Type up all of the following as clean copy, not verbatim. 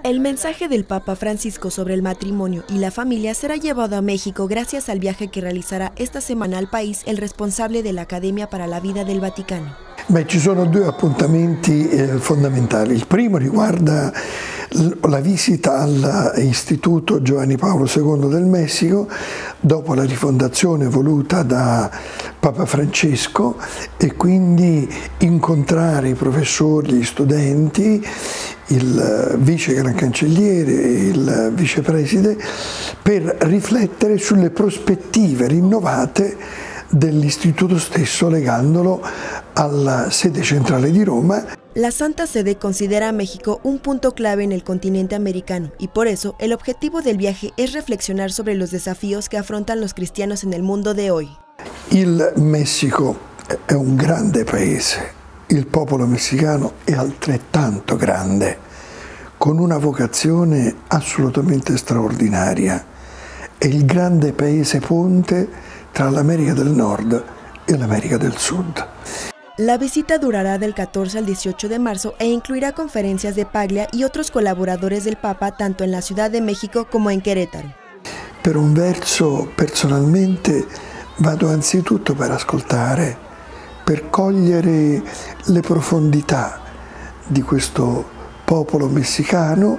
El mensaje del Papa Francisco sobre el matrimonio y la familia será llevado a México gracias al viaje que realizará esta semana al país el responsable de la Accademia para la Vida del Vaticano. Ci sono due appuntamenti fondamentali. Il primo riguarda la visita all'Istituto Giovanni Paolo II del Messico dopo la rifondazione voluta da Papa Francesco, e quindi incontrare i professori, gli studenti, il vice gran cancelliere e il vicepreside per riflettere sulle prospettive rinnovate dell'istituto stesso, legandolo alla sede centrale di Roma. La Santa Sede considera a México un punto clave en el continente americano y por eso el objetivo del viaje es reflexionar sobre los desafíos que afrontan los cristianos en el mundo de hoy. Il Messico è un grande paese, il popolo messicano è altrettanto grande, con una vocazione assolutamente straordinaria. È il grande paese ponte tra l'America del Nord e l'America del Sud. La visita durará del 14 al 18 de marzo e incluirá conferencias de Paglia y otros colaboradores del Papa tanto en la Ciudad de México como en Querétaro. Per un verso, personalmente, vado anzitutto per ascoltare, per cogliere le profondità di questo popolo messicano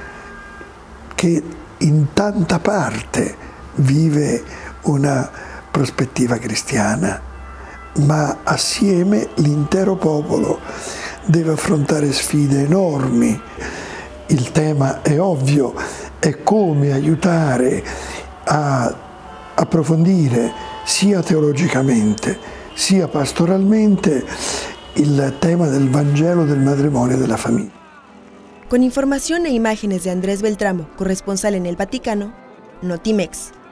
che in tanta parte vive una prospettiva cristiana, ma assieme l'intero popolo deve affrontare sfide enormi. Il tema è ovvio, è come aiutare a approfondire sia teologicamente sia pastoralmente il tema del Vangelo del matrimonio e della famiglia. Con información e imágenes de Andrés Beltramo, corresponsal en el Vaticano, Notimex.